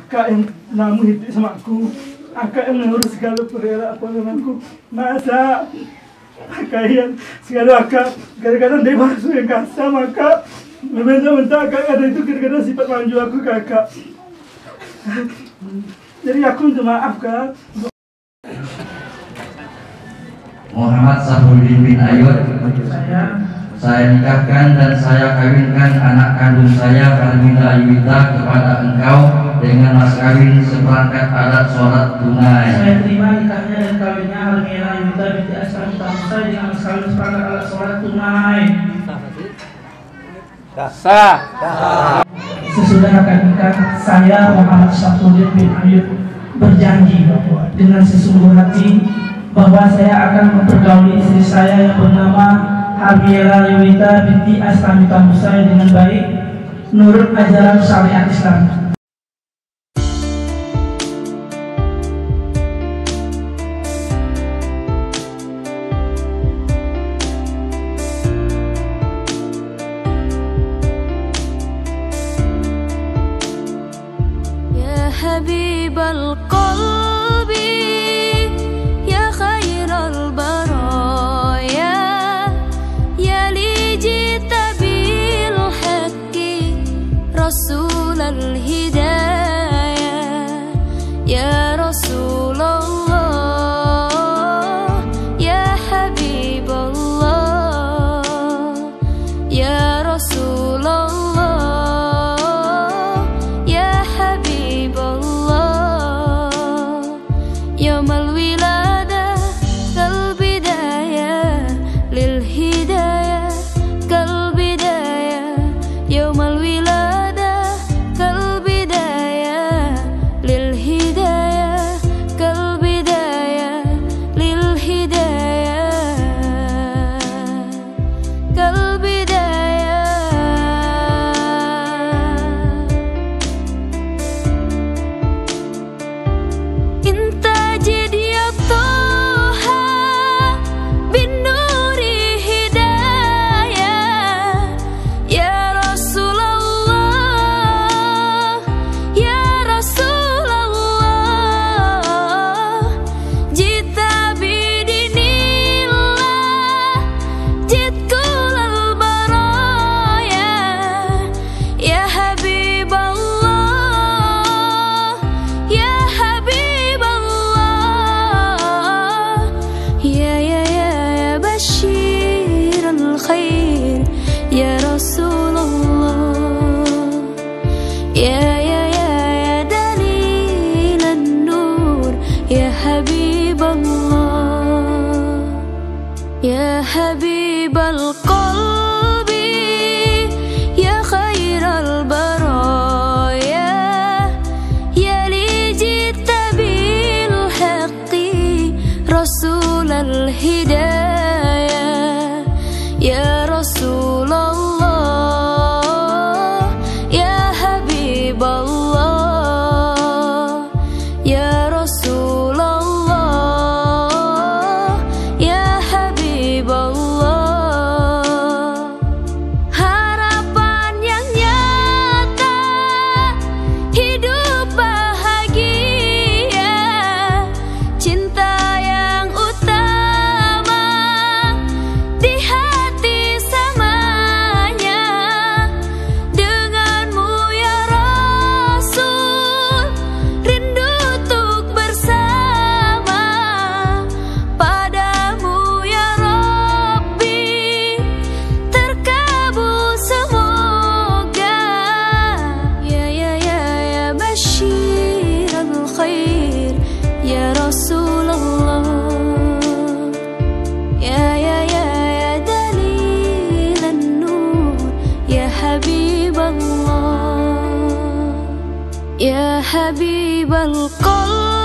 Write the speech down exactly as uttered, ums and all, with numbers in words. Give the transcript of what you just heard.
Kakak yang namu hidup sama aku, kakak yang mengurus segala perkara apa dengan aku. Masa kakak yang segala akak kadang-kadang dia masuk yang kasar maka minta-minta kakak kadang itu kadang-kadang sifat manju aku kakak. Jadi aku minta maaf kak. Muhammad Sahrudin bin Ayud, saya, saya nikahkan dan saya kawinkan anak kandung saya Harmila Ayuita kepada engkau dengan mas kawin seperangkat alat sholat tunai. Saya terima nikahnya dan kawinnya Harmila Ayuita binti Aslam Tamsa dengan mas kawin seperangkat alat sholat tunai. Sah. Sesudah akad nikah, saya Muhammad Sahrudin bin Ayud berjanji dengan sesungguh hati bahwa saya akan mempergauli istri saya yang bernama Harmila Ayuita binti Aslam Tamsa dengan baik menurut ajaran syariat Islam. حبيب القلب يا خير البرايا يا لي جئت بالحق رسول الهدايا يا رسول الله يا حبيب الله يا رسول الله يوم الولادة كالبداية للهداية كالبداية يوم الولادة كالبداية للهداية كالبداية للهداية كالبداية انت يا رسول الله يا يا يا يا دليل النور يا حبيب الله يا حبيب القلب يا خير البرايا يا لي جئت بالحق رسول الهدايا يا رسول الله يا حبيب الله يا رسول الله يا حبيب الله harapan yang nyata hidup bahagia cinta yang utama di hati samanya denganmu ya Rasul rindu untuk bersama padamu ya Rabbi terkabul semoga ya ya ya ya Bashirul Khair ya Rasulullah ya ya ya ya Dalil an-Nur ya Habib Allah ya Habib al-Qalb